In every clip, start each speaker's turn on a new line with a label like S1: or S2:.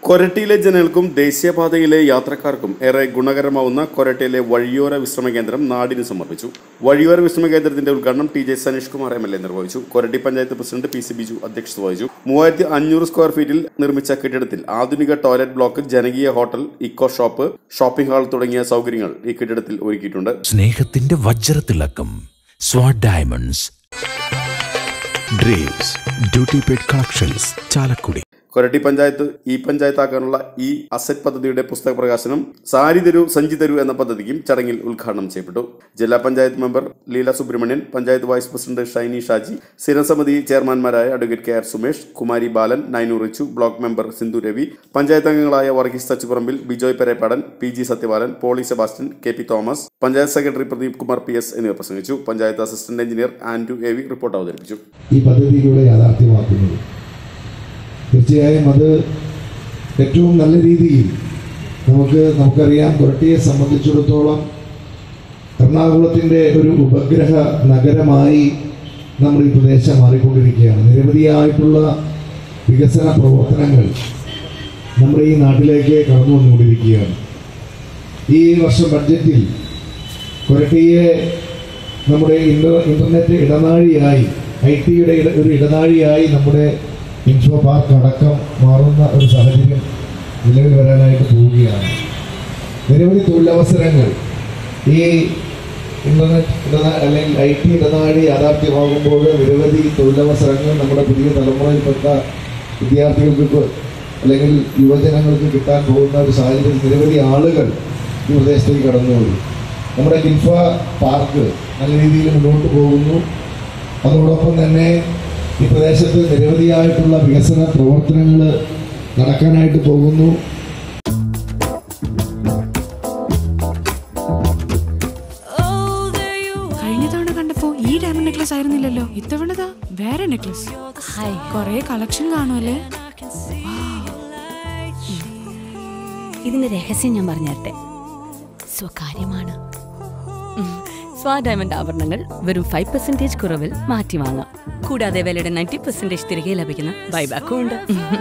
S1: കൊരട്ടിയിലെ ജനങ്ങൾക്കും ദേശീയപാതയിലെ യാത്രക്കാർക്കും ഏറെ ഗുണകരമാവുന്ന കൊരട്ടിയിലെ വഴിയോര വിശ്രമ കേന്ദ്രം നാടിന് സമർപ്പിച്ചു. വഴിയോര വിശ്രമ കേന്ദ്രത്തിന്റെ ഉദ്ഘാടനം T J Sanish Kumar MLA നിർവഹിച്ചു. കൊരട്ടി പഞ്ചായത്ത് പ്രസിഡന്റ് PC ബിജു അധ്യക്ഷത വഹിച്ചു. 3500 സ്ക്വയർ ഫീറ്റിൽ നിർമ്മിച്ച കെട്ടിടത്തിൽ ആധുനിക ടോയ്ലറ്റ് ബ്ലോക്ക്, ജനകീയ hotel, eco shop, shopping hall തുടങ്ങിയ സൗകര്യങ്ങൾ ഈ കെട്ടിടത്തിൽ ഒരുക്കിയിട്ടുണ്ട്.
S2: സ്നേഹത്തിന്റെ വജ്രത്തിളക്കം Swad diamonds, dreams duty paid collections, Chalakudy.
S1: Koratty panchayat പഞ്ചായത്താക്കാനുള്ള ഈ അസറ്റ് പദ്ധതിയുടെ പുസ്തക പ്രകാശനം സാരി തരൂ സഞ്ചി തരൂ എന്ന പദ്ധതിക്കും ചടങ്ങിൽ ഉദ്ഘാടനം ചെയ്യപ്പെട്ടു. ജില്ലാ panchayat member Leela Subramanian, panchayat vice president Shiny Shaji, സ്ഥിരസമിതി ചെയർമാൻമാരായ advocate KR Sumesh, Kumari Balan, Nainu Richu, block member Sindhu Ravi, panchayat അംഗങ്ങളായ Varghese Thachuparambil, Bijoy Perepadan, PG Sathyapalan, Poly Sebastian, KP Thomas, panchayat secretary Pradeep Kumar PS എന്നിവർ പ്രസംഗിച്ചു. Panchayat assistant engineer Andrew AV report അവതരിപ്പിച്ചു.
S3: ഈ പദ്ധതിയിലൂടെ യാഥാർത്ഥ്യമാക്കുന്നത് തീർച്ചയായും അത് ഏറ്റവും നല്ല രീതിയിൽ നമുക്കറിയാം. കൊരട്ടിയെ സംബന്ധിച്ചിടത്തോളം എറണാകുളത്തിൻ്റെ ഒരു ഉപഗ്രഹ നഗരമായി നമ്മൾ ഈ പ്രദേശം മാറിക്കൊണ്ടിരിക്കുകയാണ്. നിരവധിയായിട്ടുള്ള വികസന പ്രവർത്തനങ്ങൾ നമ്മുടെ ഈ നാട്ടിലേക്ക് കടന്നു വന്നുകൊണ്ടിരിക്കുകയാണ്. ഈ വർഷം ബഡ്ജറ്റിൽ കൊരട്ടിയെ നമ്മുടെ ഇന്റർനെറ്റ് ഇടനാഴിയായി, IT-യുടെ ഒരു ഇടനാഴിയായി നമ്മുടെ ഇൻഫോ പാർക്ക് അടക്കം മാറുന്ന ഒരു സാഹചര്യം നിലവിൽ വരാനായിട്ട് പോവുകയാണ്. നിരവധി തൊഴിലവസരങ്ങൾ ഈ ഇന്റർനെറ്റ് അല്ലെങ്കിൽ IT ഇടനാഴി യാഥാർത്ഥ്യമാകുമ്പോൾ നിരവധി തൊഴിലവസരങ്ങൾ നമ്മുടെ പുതിയ തലമുറയിൽപ്പെട്ട വിദ്യാർത്ഥികൾക്ക് അല്ലെങ്കിൽ യുവജനങ്ങൾക്ക് കിട്ടാൻ പോകുന്ന ഒരു സാഹചര്യം നിരവധി ആളുകൾ ഈ പ്രദേശത്തേക്ക് കടന്നുപോയി. നമ്മുടെ ഇൻഫോ പാർക്ക് നല്ല രീതിയിൽ മുന്നോട്ട് പോകുന്നു. അതോടൊപ്പം തന്നെ ഈ പ്രദേശത്ത് നിരവധിയായിട്ടുള്ള വികസന പ്രവർത്തനങ്ങൾ നടക്കാനായിട്ട് പോകുന്നു.
S4: കഴിഞ്ഞ തവണ കണ്ടപ്പോ ഈ ഡയമണ്ട് നെക്ലസ് ആയിരുന്നില്ലല്ലോ, ഇത്തവണതാ വേറെ നെക്ലസ്. കൊറേ കളക്ഷൻ കാണുമല്ലേ?
S5: ഇതിന്റെ രഹസ്യം ഞാൻ പറഞ്ഞുതരട്ടെ. സ്വകാര്യമാണ്. സ്വാഡ് ഡയമണ്ട് ആഭരണങ്ങൾ വെറും 5% കുറവിൽ മാറ്റി വാങ്ങാം. കൂടാതെ വിലയുടെ 90% തിരികെ ലഭിക്കുന്ന ബൈബാക്കും ഉണ്ട്.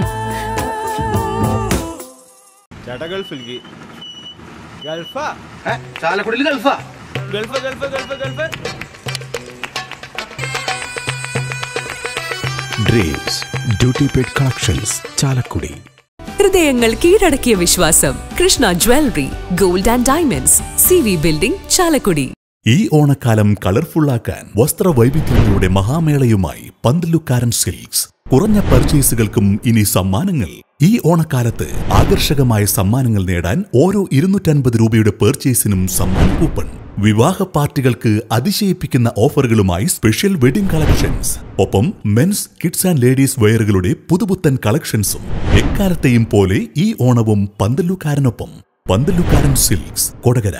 S2: Dreams duty paid collections, Chalakudy.
S6: ഹൃദയങ്ങൾ കീഴടക്കിയ വിശ്വാസം Krishna jewellery, gold and diamonds, CV building, Chalakudy.
S2: ഈ ഓണക്കാലം കളർഫുള്ളാക്കാൻ വസ്ത്രവൈവിധ്യങ്ങളുടെ മഹാമേളയുമായി പന്തലുക്കാരൻ സിൽക്സ്. കുറഞ്ഞ പർച്ചേസുകൾക്കും ഇനി സമ്മാനങ്ങൾ. ഈ ഓണക്കാലത്ത് ആകർഷകമായ സമ്മാനങ്ങൾ നേടാൻ ഓരോ 250 രൂപയുടെ പർച്ചേസിനും സമ്മാന കൂപ്പൺ. വിവാഹ പാർട്ടികൾക്ക് അതിശയിപ്പിക്കുന്ന ഓഫറുകളുമായി സ്പെഷ്യൽ വെഡിംഗ് കളക്ഷൻസ്. ഒപ്പം മെൻസ്, കിഡ്സ് ആൻഡ് ലേഡീസ് വെയറുകളുടെ പുതുപുത്തൻ കളക്ഷൻസും. എക്കാലത്തെയും പോലെ ഈ ഓണവും പന്തലുക്കാരനൊപ്പം. പന്തലുക്കാരൻ സിൽക്സ്, കൊടകര.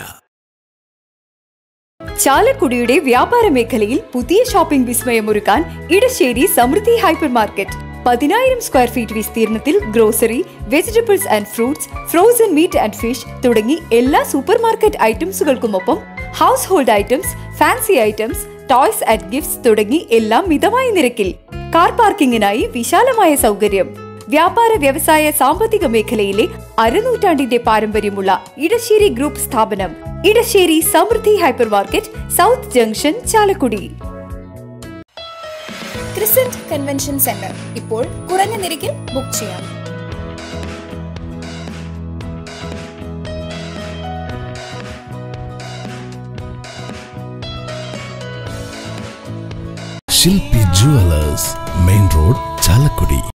S7: ചാലക്കുടിയുടെ വ്യാപാര മേഖലയിൽ പുതിയ ഷോപ്പിംഗ് വിസ്മയമൊരുക്കാൻ Edassery Samriddhi hypermarket. 10,000 square feet വിസ്തീർണത്തിൽ grocery, vegetables and fruits, frozen meat and fish തുടങ്ങി എല്ലാ സൂപ്പർ മാർക്കറ്റ് ഐറ്റംസുകൾക്കുമൊപ്പം household items, fancy items, toys and gifts തുടങ്ങി എല്ലാം മിതമായ നിരക്കിൽ. കാർ പാർക്കിങ്ങിനായി വിശാലമായ സൗകര്യം. വ്യാപാര വ്യവസായ സാമ്പത്തിക മേഖലയിലെ അരനൂറ്റാണ്ടിന്റെ പാരമ്പര്യമുള്ള ഇടശ്ശേരി ഗ്രൂപ്പ് സ്ഥാപനം Edassery Samriddhi hypermarket, south junction, Chalakudy.
S8: Crescent convention centre ഇപ്പോൾ കുറഞ്ഞ നിരക്കിൽ ബുക്ക് ചെയ്യാം.
S2: ശില്പി ജുവലേഴ്സ്, മെയിൻ റോഡ്, ചാലക്കുടി.